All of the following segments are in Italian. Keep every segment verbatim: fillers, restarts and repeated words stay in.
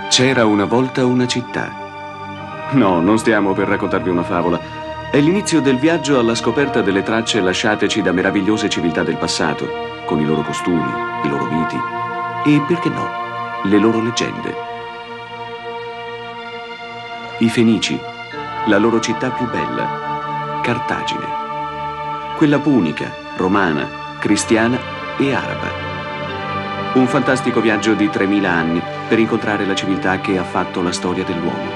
C'era una volta una città. No, non stiamo per raccontarvi una favola. È l'inizio del viaggio alla scoperta delle tracce lasciateci da meravigliose civiltà del passato, con i loro costumi, i loro miti e, perché no, le loro leggende. I Fenici, la loro città più bella, Cartagine. Quella punica, romana, cristiana e araba. Un fantastico viaggio di tremila anni per incontrare la civiltà che ha fatto la storia dell'uomo.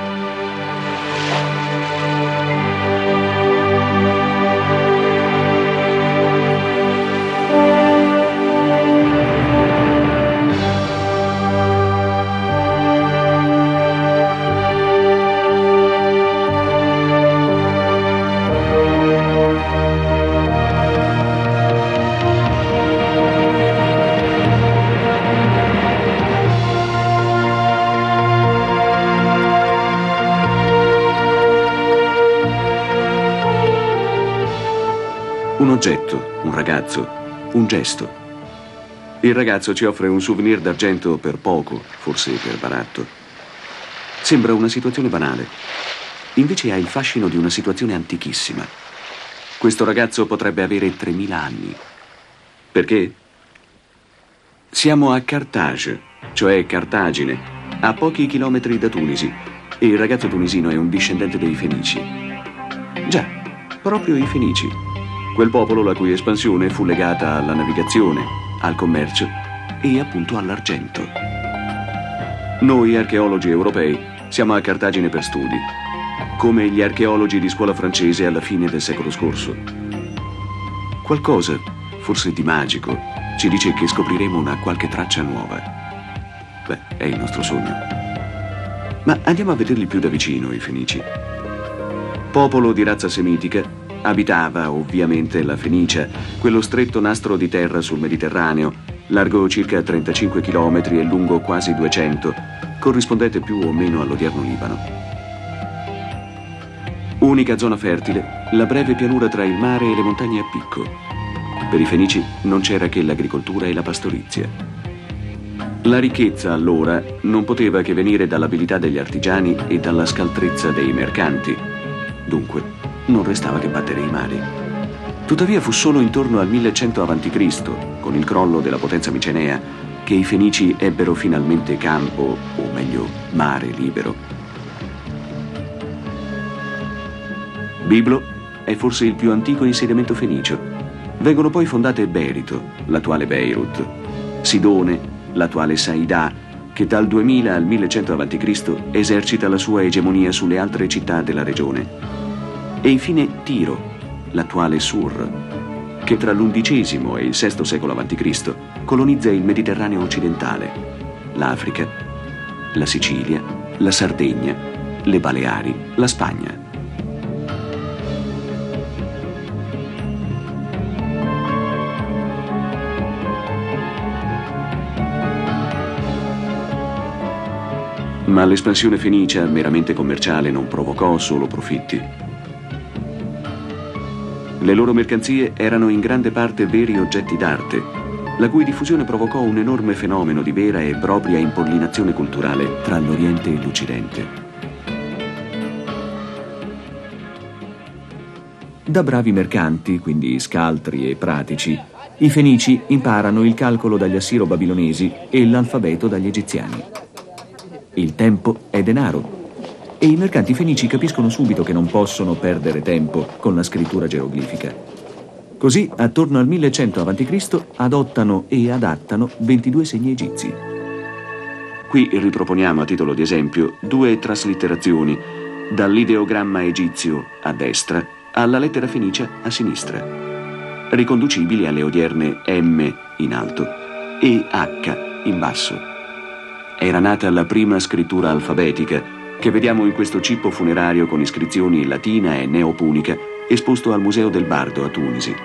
Un oggetto, un ragazzo, un gesto. Il ragazzo ci offre un souvenir d'argento per poco, forse per baratto. Sembra una situazione banale, invece ha il fascino di una situazione antichissima. Questo ragazzo potrebbe avere tremila anni. Perché? Siamo a Carthage, cioè Cartagine, a pochi chilometri da Tunisi, e il ragazzo tunisino è un discendente dei Fenici. Già, proprio i Fenici. Quel popolo la cui espansione fu legata alla navigazione, al commercio e appunto all'argento. Noi archeologi europei siamo a Cartagine per studi, come gli archeologi di scuola francese alla fine del secolo scorso. Qualcosa, forse di magico, ci dice che scopriremo una qualche traccia nuova. Beh, è il nostro sogno. Ma andiamo a vederli più da vicino, i Fenici. Popolo di razza semitica, abitava ovviamente la Fenicia, quello stretto nastro di terra sul Mediterraneo, largo circa trentacinque chilometri e lungo quasi duecento, corrispondente più o meno all'odierno Libano. Unica zona fertile, la breve pianura tra il mare e le montagne a picco. Per i Fenici non c'era che l'agricoltura e la pastorizia. La ricchezza allora non poteva che venire dall'abilità degli artigiani e dalla scaltrezza dei mercanti. Dunque, non restava che battere i mari. Tuttavia fu solo intorno al millecento avanti Cristo, con il crollo della potenza micenea, che i Fenici ebbero finalmente campo, o meglio, mare libero. Biblo è forse il più antico insediamento fenicio. Vengono poi fondate Berito, l'attuale Beirut, Sidone, l'attuale Saidà, che dal duemila al millecento avanti Cristo esercita la sua egemonia sulle altre città della regione. E infine Tiro, l'attuale Sur, che tra l'undicesimo e il sesto secolo avanti Cristo colonizza il Mediterraneo occidentale, l'Africa, la Sicilia, la Sardegna, le Baleari, la Spagna. Ma l'espansione fenicia, meramente commerciale, non provocò solo profitti. Le loro mercanzie erano in grande parte veri oggetti d'arte, la cui diffusione provocò un enorme fenomeno di vera e propria impollinazione culturale tra l'Oriente e l'Occidente. Da bravi mercanti, quindi scaltri e pratici, i Fenici imparano il calcolo dagli assiro-babilonesi e l'alfabeto dagli egiziani. Il tempo è denaro. E i mercanti fenici capiscono subito che non possono perdere tempo con la scrittura geroglifica. Così, attorno al millecento avanti Cristo, adottano e adattano ventidue segni egizi. Qui riproponiamo a titolo di esempio due traslitterazioni, dall'ideogramma egizio a destra alla lettera fenicia a sinistra, riconducibili alle odierne M in alto e H in basso. Era nata la prima scrittura alfabetica, che vediamo in questo cippo funerario con iscrizioni latina e neopunica, esposto al Museo del Bardo a Tunisi.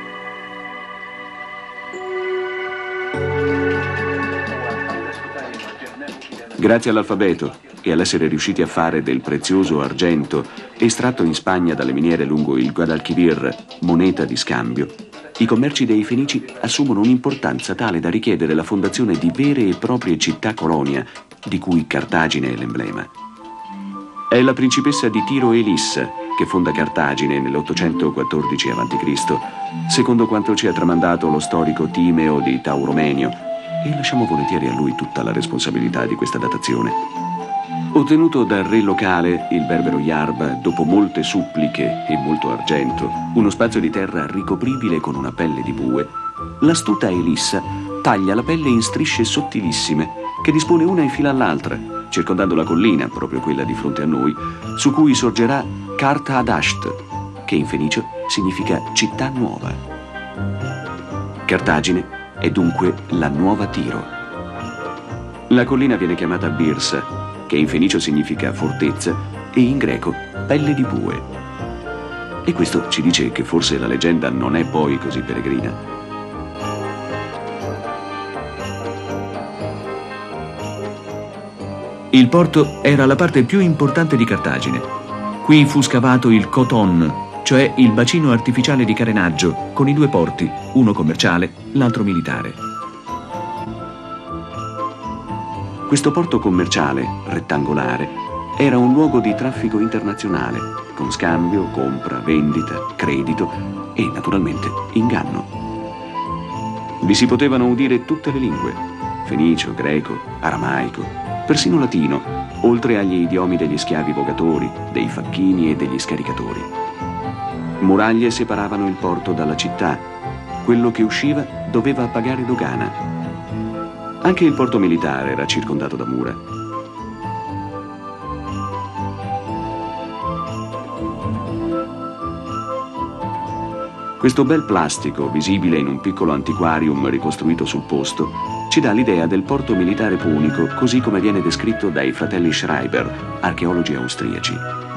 Grazie all'alfabeto e all'essere riusciti a fare del prezioso argento estratto in Spagna dalle miniere lungo il Guadalquivir moneta di scambio, i commerci dei Fenici assumono un'importanza tale da richiedere la fondazione di vere e proprie città-colonia, di cui Cartagine è l'emblema. È la principessa di Tiro Elissa che fonda Cartagine nell'ottocentoquattordici avanti Cristo, secondo quanto ci ha tramandato lo storico Timeo di Tauromenio, e lasciamo volentieri a lui tutta la responsabilità di questa datazione. Ottenuto dal re locale, il berbero Yarba, dopo molte suppliche e molto argento, uno spazio di terra ricopribile con una pelle di bue, l'astuta Elissa taglia la pelle in strisce sottilissime che dispone una in fila all'altra, circondando la collina, proprio quella di fronte a noi, su cui sorgerà Karta Adasht, che in fenicio significa città nuova. Cartagine è dunque la nuova Tiro. La collina viene chiamata Birsa, che in fenicio significa fortezza e in greco pelle di bue. E questo ci dice che forse la leggenda non è poi così peregrina. Il porto era la parte più importante di Cartagine. Qui fu scavato il Coton, cioè il bacino artificiale di carenaggio, con i due porti, uno commerciale, l'altro militare. Questo porto commerciale, rettangolare, era un luogo di traffico internazionale, con scambio, compra, vendita, credito e, naturalmente, inganno. Vi si potevano udire tutte le lingue: fenicio, greco, aramaico, persino latino, oltre agli idiomi degli schiavi vogatori, dei facchini e degli scaricatori. Muraglie separavano il porto dalla città. Quello che usciva doveva pagare dogana. Anche il porto militare era circondato da mura. Questo bel plastico, visibile in un piccolo antiquarium ricostruito sul posto, ci dà l'idea del porto militare punico, così come viene descritto dai fratelli Schreiber, archeologi austriaci.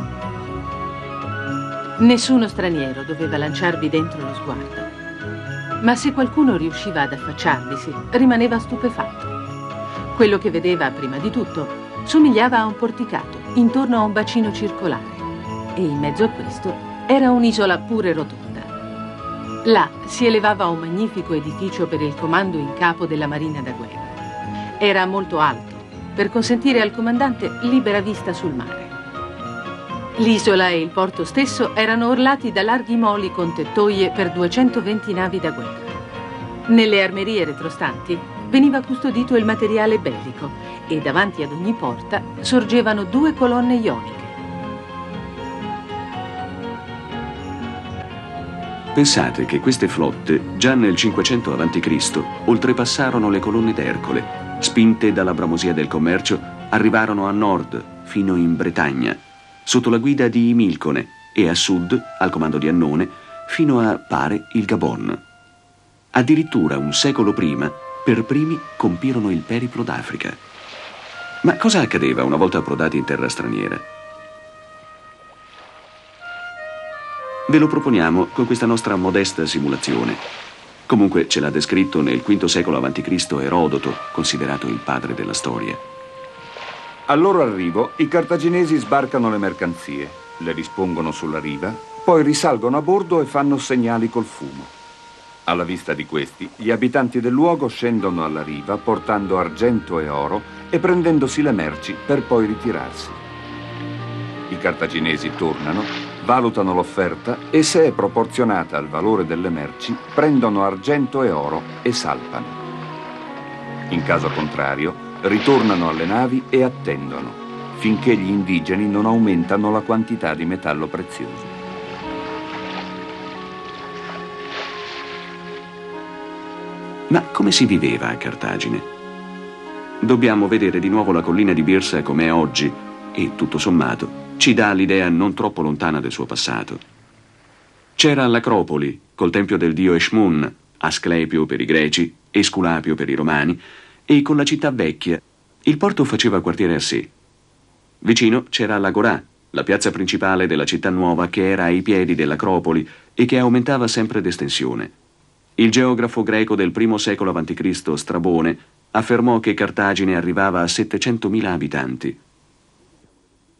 Nessuno straniero doveva lanciarvi dentro lo sguardo. Ma se qualcuno riusciva ad affacciarvisi, rimaneva stupefatto. Quello che vedeva, prima di tutto, somigliava a un porticato, intorno a un bacino circolare. E in mezzo a questo era un'isola pure rotonda. Là si elevava un magnifico edificio per il comando in capo della Marina da guerra. Era molto alto, per consentire al comandante libera vista sul mare. L'isola e il porto stesso erano orlati da larghi moli con tettoie per duecentoventi navi da guerra. Nelle armerie retrostanti veniva custodito il materiale bellico e davanti ad ogni porta sorgevano due colonne ioniche. Pensate che queste flotte, già nel cinquecento avanti Cristo, oltrepassarono le colonne d'Ercole, spinte dalla bramosia del commercio, arrivarono a nord, fino in Bretagna, sotto la guida di Imilcone, e a sud, al comando di Annone, fino a, pare, il Gabon. Addirittura un secolo prima, per primi compirono il periplo d'Africa. Ma cosa accadeva una volta approdati in terra straniera? Ve lo proponiamo con questa nostra modesta simulazione. Comunque ce l'ha descritto nel quinto secolo avanti Cristo Erodoto, considerato il padre della storia. Al loro arrivo, i cartaginesi sbarcano le mercanzie, le dispongono sulla riva, poi risalgono a bordo e fanno segnali col fumo. Alla vista di questi, gli abitanti del luogo scendono alla riva portando argento e oro e prendendosi le merci per poi ritirarsi. I cartaginesi tornano, valutano l'offerta e, se è proporzionata al valore delle merci, prendono argento e oro e salpano. In caso contrario, ritornano alle navi e attendono, finché gli indigeni non aumentano la quantità di metallo prezioso. Ma come si viveva a Cartagine? Dobbiamo vedere di nuovo la collina di Birsa com'è oggi e, tutto sommato, ci dà l'idea non troppo lontana del suo passato. C'era l'Acropoli, col tempio del dio Eshmun, Asclepio per i greci, Esculapio per i romani, e con la città vecchia. Il porto faceva quartiere a sé. Vicino c'era l'Agorà, la piazza principale della città nuova che era ai piedi dell'Acropoli e che aumentava sempre d'estensione. Il geografo greco del primo secolo avanti Cristo, Strabone, affermò che Cartagine arrivava a settecentomila abitanti.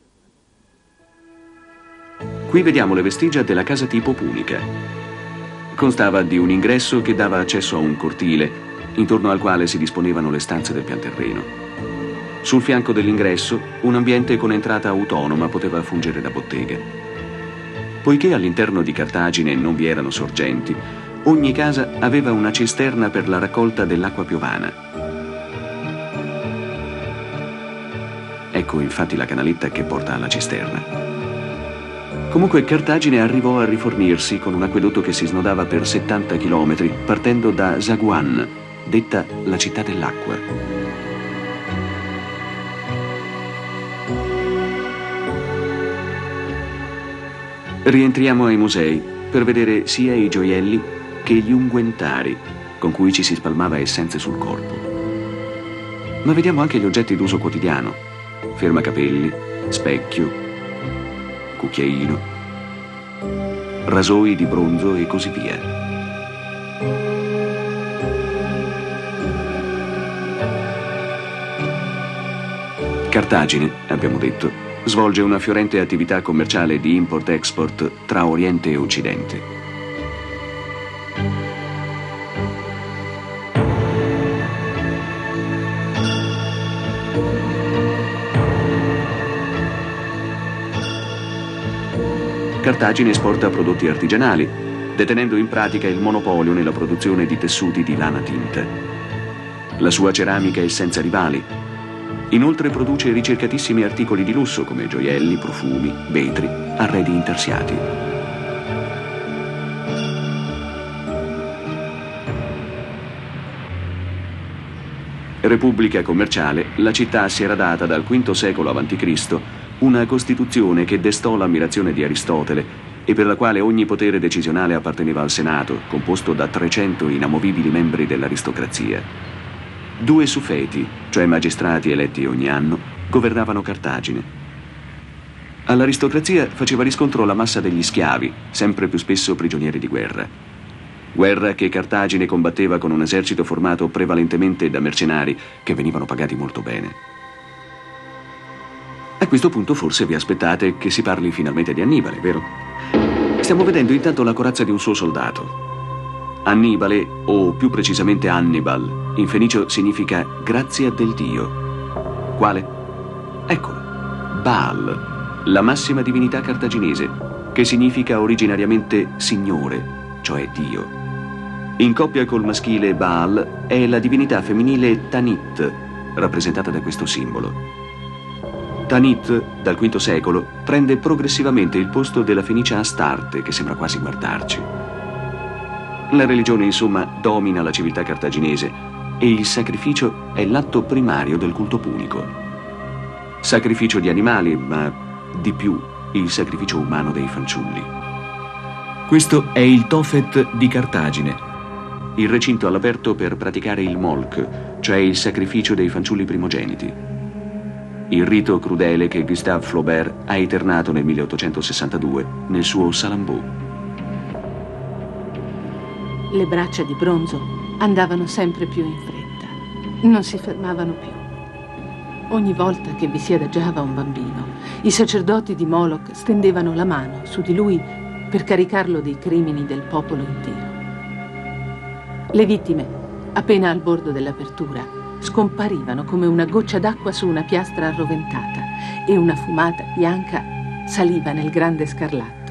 Qui vediamo le vestigia della casa tipo punica. Constava di un ingresso che dava accesso a un cortile, intorno al quale si disponevano le stanze del pianterreno. Sul fianco dell'ingresso, un ambiente con entrata autonoma poteva fungere da bottega. Poiché all'interno di Cartagine non vi erano sorgenti, ogni casa aveva una cisterna per la raccolta dell'acqua piovana. Ecco infatti la canaletta che porta alla cisterna. Comunque Cartagine arrivò a rifornirsi con un acquedotto che si snodava per settanta chilometri partendo da Zaguán, detta la città dell'acqua. Rientriamo ai musei per vedere sia i gioielli che gli unguentari con cui ci si spalmava essenze sul corpo. Ma vediamo anche gli oggetti d'uso quotidiano: fermacapelli, specchio, cucchiaino, rasoi di bronzo e così via. Cartagine, abbiamo detto, svolge una fiorente attività commerciale di import-export tra Oriente e Occidente. Cartagine esporta prodotti artigianali, detenendo in pratica il monopolio nella produzione di tessuti di lana tinta. La sua ceramica è senza rivali. Inoltre produce ricercatissimi articoli di lusso come gioielli, profumi, vetri, arredi intarsiati. Repubblica commerciale, la città si era data dal quinto secolo avanti Cristo una costituzione che destò l'ammirazione di Aristotele e per la quale ogni potere decisionale apparteneva al Senato, composto da trecento inamovibili membri dell'aristocrazia. Due suffeti, cioè magistrati eletti ogni anno, governavano Cartagine. All'aristocrazia faceva riscontro la massa degli schiavi, sempre più spesso prigionieri di guerra. Guerra che Cartagine combatteva con un esercito formato prevalentemente da mercenari che venivano pagati molto bene. A questo punto forse vi aspettate che si parli finalmente di Annibale, vero? Stiamo vedendo intanto la corazza di un suo soldato. Annibale, o più precisamente Hannibal, in fenicio significa grazia del Dio. Quale? Eccolo, Baal, la massima divinità cartaginese, che significa originariamente Signore, cioè Dio. In coppia col maschile Baal è la divinità femminile Tanit, rappresentata da questo simbolo. Tanit, dal quinto secolo, prende progressivamente il posto della fenicia Astarte, che sembra quasi guardarci. La religione, insomma, domina la civiltà cartaginese e il sacrificio è l'atto primario del culto punico. Sacrificio di animali, ma di più il sacrificio umano dei fanciulli. Questo è il Tophet di Cartagine, il recinto all'aperto per praticare il molk, cioè il sacrificio dei fanciulli primogeniti. Il rito crudele che Gustave Flaubert ha eternato nel milleottocentosessantadue nel suo Salammbô. Le braccia di bronzo andavano sempre più in fretta, non si fermavano più. Ogni volta che vi si adagiava un bambino, i sacerdoti di Moloch stendevano la mano su di lui per caricarlo dei crimini del popolo intero. Le vittime, appena al bordo dell'apertura, scomparivano come una goccia d'acqua su una piastra arroventata e una fumata bianca saliva nel grande scarlatto.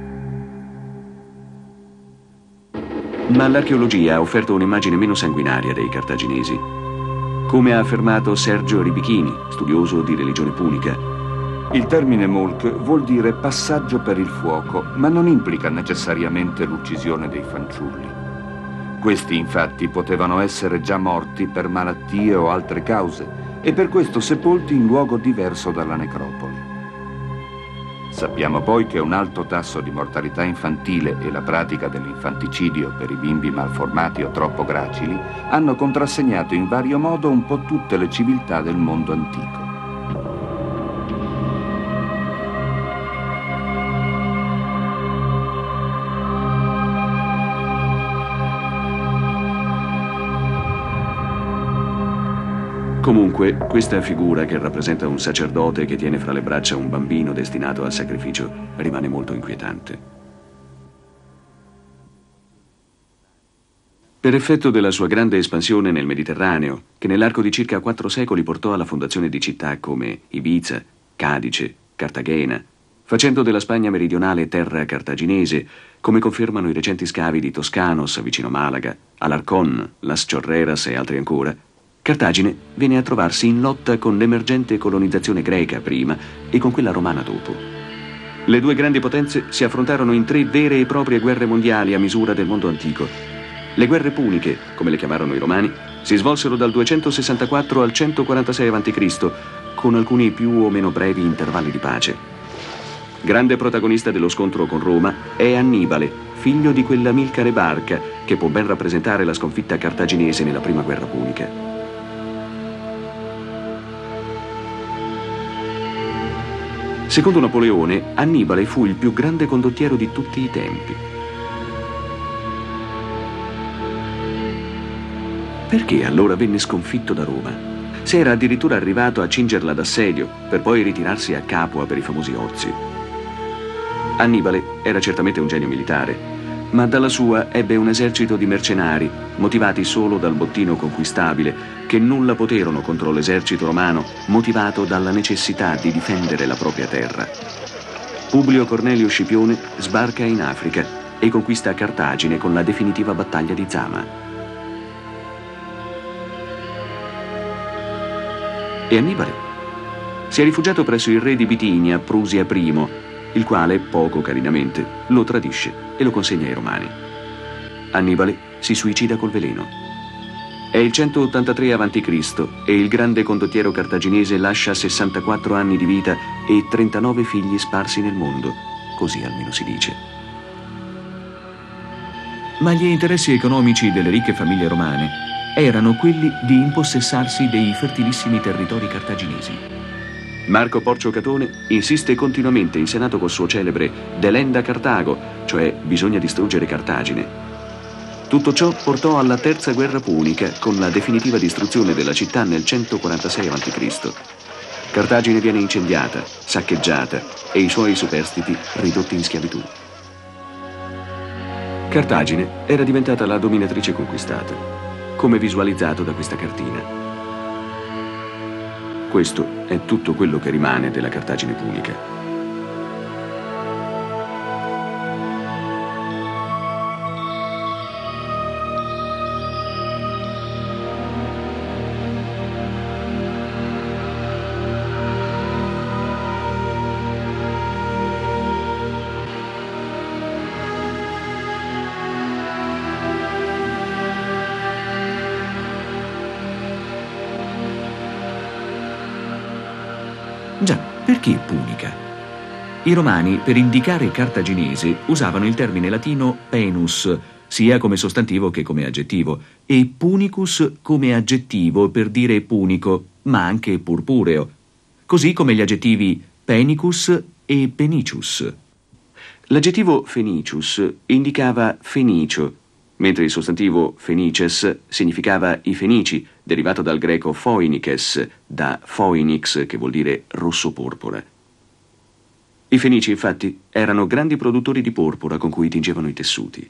Ma l'archeologia ha offerto un'immagine meno sanguinaria dei cartaginesi. Come ha affermato Sergio Ribichini, studioso di religione punica, il termine molk vuol dire passaggio per il fuoco, ma non implica necessariamente l'uccisione dei fanciulli. Questi infatti potevano essere già morti per malattie o altre cause e per questo sepolti in luogo diverso dalla necropoli. Sappiamo poi che un alto tasso di mortalità infantile e la pratica dell'infanticidio per i bimbi malformati o troppo gracili hanno contrassegnato in vario modo un po' tutte le civiltà del mondo antico. Comunque, questa figura che rappresenta un sacerdote che tiene fra le braccia un bambino destinato al sacrificio rimane molto inquietante. Per effetto della sua grande espansione nel Mediterraneo, che nell'arco di circa quattro secoli portò alla fondazione di città come Ibiza, Cadice, Cartagena, facendo della Spagna meridionale terra cartaginese, come confermano i recenti scavi di Toscanos vicino Malaga, Alarcón, Las Chorreras e altri ancora, Cartagine venne a trovarsi in lotta con l'emergente colonizzazione greca prima e con quella romana dopo. Le due grandi potenze si affrontarono in tre vere e proprie guerre mondiali a misura del mondo antico. Le guerre puniche, come le chiamarono i romani, si svolsero dal duecentosessantaquattro al centoquarantasei avanti Cristo, con alcuni più o meno brevi intervalli di pace. Grande protagonista dello scontro con Roma è Annibale, figlio di quell'Amilcare Barca che può ben rappresentare la sconfitta cartaginese nella prima guerra punica. Secondo Napoleone, Annibale fu il più grande condottiero di tutti i tempi. Perché allora venne sconfitto da Roma? Se era addirittura arrivato a cingerla d'assedio, per poi ritirarsi a Capua per i famosi Ozi. Annibale era certamente un genio militare, ma dalla sua ebbe un esercito di mercenari, motivati solo dal bottino conquistabile, che nulla poterono contro l'esercito romano, motivato dalla necessità di difendere la propria terra. Publio Cornelio Scipione sbarca in Africa e conquista Cartagine con la definitiva battaglia di Zama. E Annibale? Si è rifugiato presso il re di Bitinia, Prusia I, il quale, poco carinamente, lo tradisce e lo consegna ai Romani. Annibale si suicida col veleno. È il centottantatré avanti Cristo e il grande condottiero cartaginese lascia sessantaquattro anni di vita e trentanove figli sparsi nel mondo, così almeno si dice. Ma gli interessi economici delle ricche famiglie romane erano quelli di impossessarsi dei fertilissimi territori cartaginesi. Marco Porcio Catone insiste continuamente in Senato col suo celebre Delenda Cartago, cioè bisogna distruggere Cartagine. Tutto ciò portò alla terza guerra punica con la definitiva distruzione della città nel centoquarantasei avanti Cristo. Cartagine viene incendiata, saccheggiata e i suoi superstiti ridotti in schiavitù. Cartagine era diventata la dominatrice conquistata, come visualizzato da questa cartina. Questo è tutto quello che rimane della Cartagine punica. Già, perché punica? I romani, per indicare cartaginese, usavano il termine latino penus, sia come sostantivo che come aggettivo, e punicus come aggettivo per dire punico, ma anche purpureo, così come gli aggettivi penicus e penicius. L'aggettivo fenicius indicava fenicio, mentre il sostantivo fenices significava i fenici, derivato dal greco phoinikes, da phoenix, che vuol dire rosso-porpora. I fenici, infatti, erano grandi produttori di porpora con cui tingevano i tessuti.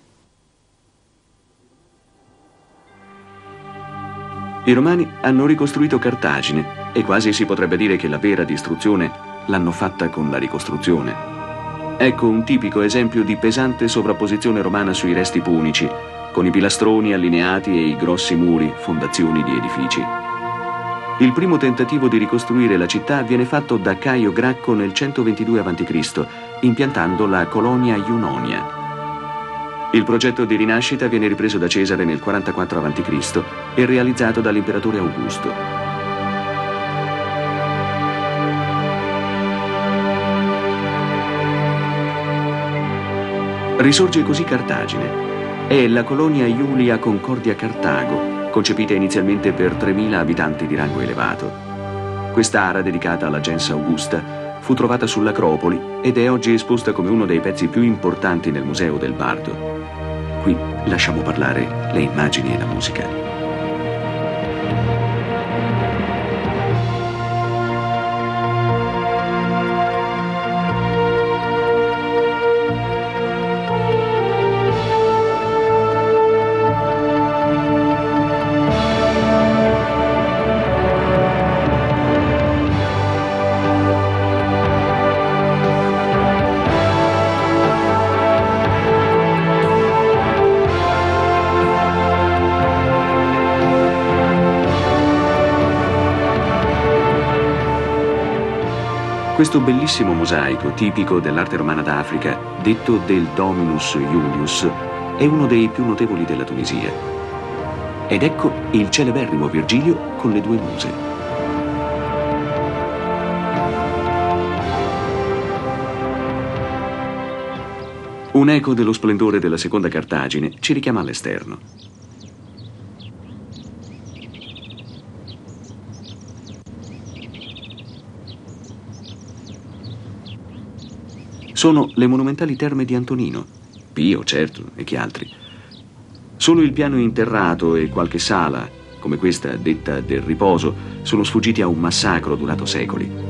I romani hanno ricostruito Cartagine e quasi si potrebbe dire che la vera distruzione l'hanno fatta con la ricostruzione. Ecco un tipico esempio di pesante sovrapposizione romana sui resti punici, con i pilastroni allineati e i grossi muri, fondazioni di edifici. Il primo tentativo di ricostruire la città viene fatto da Caio Gracco nel centoventidue avanti Cristo, impiantando la colonia Iunonia. Il progetto di rinascita viene ripreso da Cesare nel quarantaquattro avanti Cristo e realizzato dall'imperatore Augusto. Risorge così Cartagine. È la colonia Iulia Concordia Cartago, concepita inizialmente per tremila abitanti di rango elevato. Quest'ara, dedicata alla gens Augusta, fu trovata sull'Acropoli ed è oggi esposta come uno dei pezzi più importanti nel Museo del Bardo. Qui lasciamo parlare le immagini e la musica. Questo bellissimo mosaico, tipico dell'arte romana d'Africa, detto del Dominus Iulius, è uno dei più notevoli della Tunisia. Ed ecco il celeberrimo Virgilio con le due muse. Un eco dello splendore della seconda Cartagine ci richiama all'esterno. Sono le monumentali terme di Antonino, Pio, certo, e chi altri. Solo il piano interrato e qualche sala, come questa detta del riposo, sono sfuggiti a un massacro durato secoli.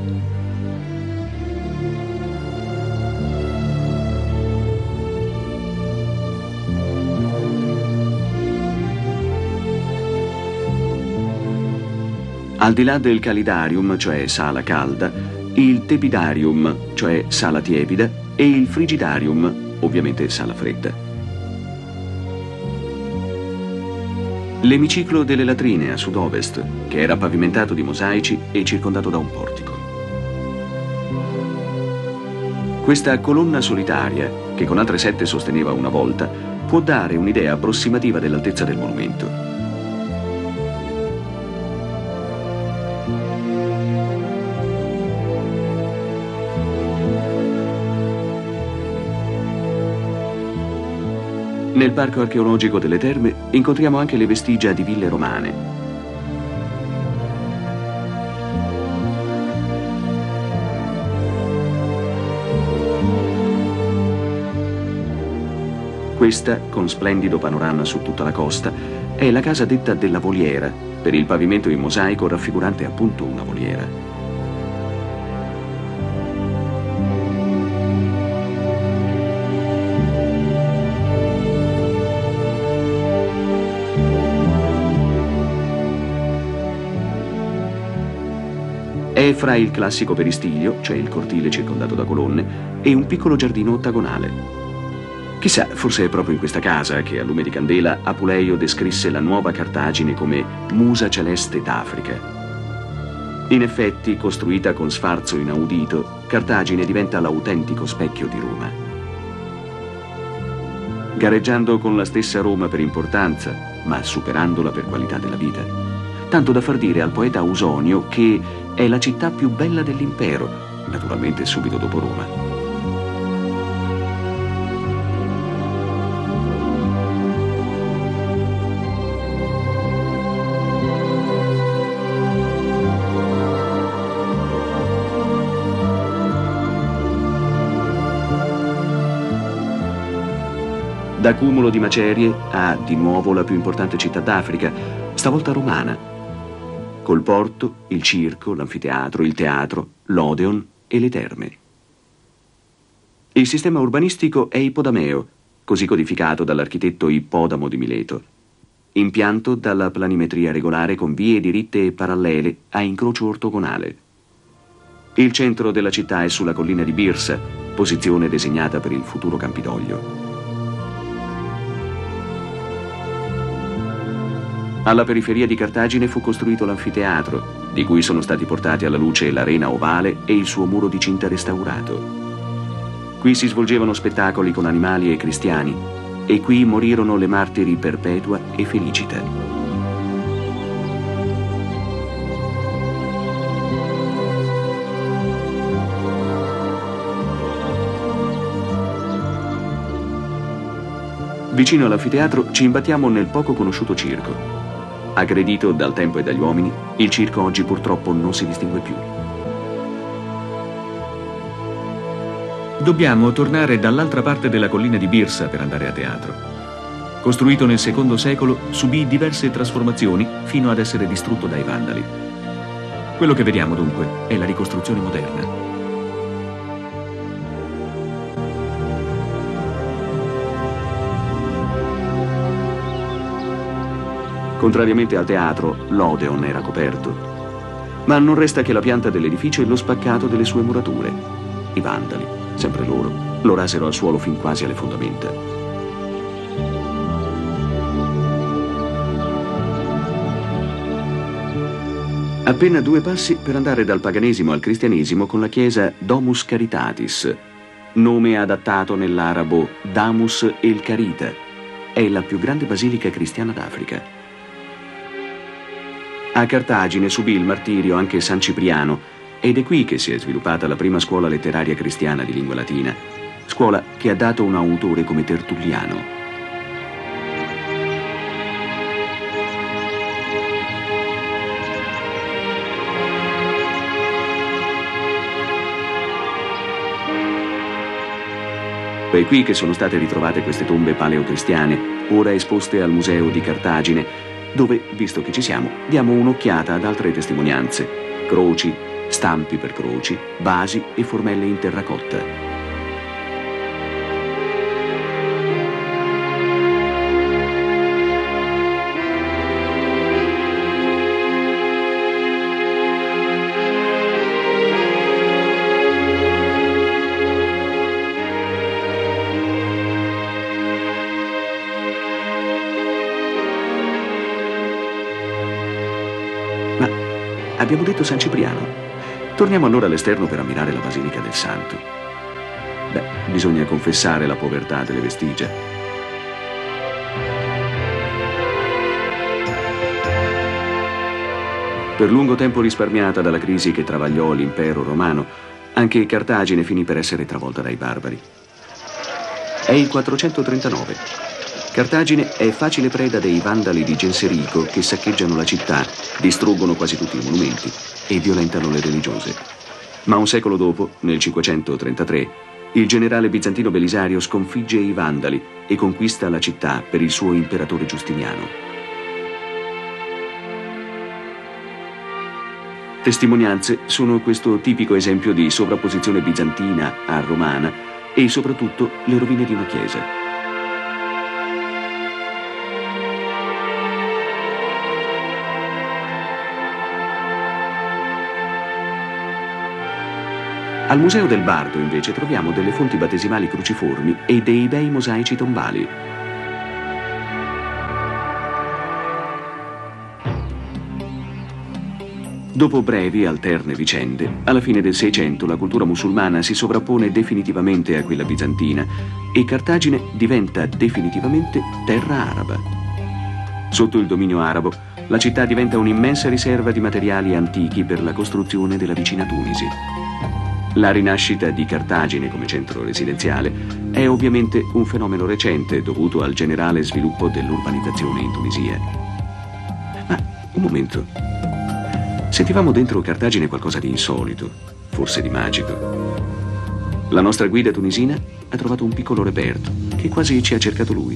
Al di là del calidarium, cioè sala calda, il tepidarium, cioè sala tiepida, e il frigidarium, ovviamente sala fredda. L'emiciclo delle latrine a sud-ovest, che era pavimentato di mosaici e circondato da un portico. Questa colonna solitaria, che con altre sette sosteneva una volta, può dare un'idea approssimativa dell'altezza del monumento. Nel parco archeologico delle terme incontriamo anche le vestigia di ville romane. Questa, con splendido panorama su tutta la costa, è la casa detta della voliera, per il pavimento in mosaico raffigurante appunto una voliera. È fra il classico peristiglio, cioè il cortile circondato da colonne, e un piccolo giardino ottagonale. Chissà, forse è proprio in questa casa che a lume di candela Apuleio descrisse la nuova Cartagine come musa celeste d'Africa. In effetti, costruita con sfarzo inaudito, Cartagine diventa l'autentico specchio di Roma. Gareggiando con la stessa Roma per importanza, ma superandola per qualità della vita. Tanto da far dire al poeta Ausonio che è la città più bella dell'impero, naturalmente subito dopo Roma. Da cumulo di macerie a di nuovo la più importante città d'Africa, stavolta romana. Col porto, il circo, l'anfiteatro, il teatro, l'Odeon e le terme. Il sistema urbanistico è ippodameo, così codificato dall'architetto Ippodamo di Mileto. Impianto dalla planimetria regolare con vie diritte e parallele a incrocio ortogonale. Il centro della città è sulla collina di Birsa, posizione designata per il futuro Campidoglio. Alla periferia di Cartagine fu costruito l'anfiteatro, di cui sono stati portati alla luce l'arena ovale e il suo muro di cinta restaurato. Qui si svolgevano spettacoli con animali e cristiani, e qui morirono le martiri Perpetua e Felicita. Vicino all'anfiteatro ci imbattiamo nel poco conosciuto circo. Aggredito dal tempo e dagli uomini, il circo oggi purtroppo non si distingue più. Dobbiamo tornare dall'altra parte della collina di Birsa per andare a teatro. Costruito nel secondo secolo, subì diverse trasformazioni fino ad essere distrutto dai Vandali. Quello che vediamo dunque è la ricostruzione moderna. Contrariamente al teatro, l'Odeon era coperto. Ma non resta che la pianta dell'edificio e lo spaccato delle sue murature. I Vandali, sempre loro, lo rasero al suolo fin quasi alle fondamenta. Appena due passi per andare dal paganesimo al cristianesimo con la chiesa Domus Caritatis, nome adattato nell'arabo Damus el Carita. È la più grande basilica cristiana d'Africa. A Cartagine subì il martirio anche San Cipriano ed è qui che si è sviluppata la prima scuola letteraria cristiana di lingua latina, scuola che ha dato un autore come Tertulliano. È qui che sono state ritrovate queste tombe paleocristiane, ora esposte al Museo di Cartagine, dove, visto che ci siamo, diamo un'occhiata ad altre testimonianze: croci, stampi per croci, vasi e formelle in terracotta. Abbiamo detto San Cipriano. Torniamo allora all'esterno per ammirare la Basilica del Santo. Beh, bisogna confessare la povertà delle vestigia. Per lungo tempo risparmiata dalla crisi che travagliò l'impero romano, anche Cartagine finì per essere travolta dai barbari. È il quattrocentotrentanove. Cartagine è facile preda dei vandali di Genserico che saccheggiano la città, distruggono quasi tutti i monumenti e violentano le religiose. Ma un secolo dopo, nel cinquecentotrentatré, il generale bizantino Belisario sconfigge i vandali e conquista la città per il suo imperatore Giustiniano. Testimonianze sono questo tipico esempio di sovrapposizione bizantina a romana e soprattutto le rovine di una chiesa. Al Museo del Bardo, invece, troviamo delle fonti battesimali cruciformi e dei bei mosaici tombali. Dopo brevi, alterne vicende, alla fine del Seicento la cultura musulmana si sovrappone definitivamente a quella bizantina e Cartagine diventa definitivamente terra araba. Sotto il dominio arabo, la città diventa un'immensa riserva di materiali antichi per la costruzione della vicina Tunisi. La rinascita di Cartagine come centro residenziale è ovviamente un fenomeno recente dovuto al generale sviluppo dell'urbanizzazione in Tunisia. Ma un momento. Sentivamo dentro Cartagine qualcosa di insolito, forse di magico. La nostra guida tunisina ha trovato un piccolo reperto che quasi ci ha cercato lui.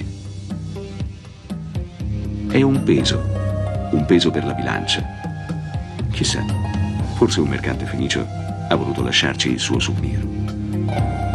È un peso, un peso per la bilancia. Chissà, forse un mercante fenicio ha voluto lasciarci il suo souvenir.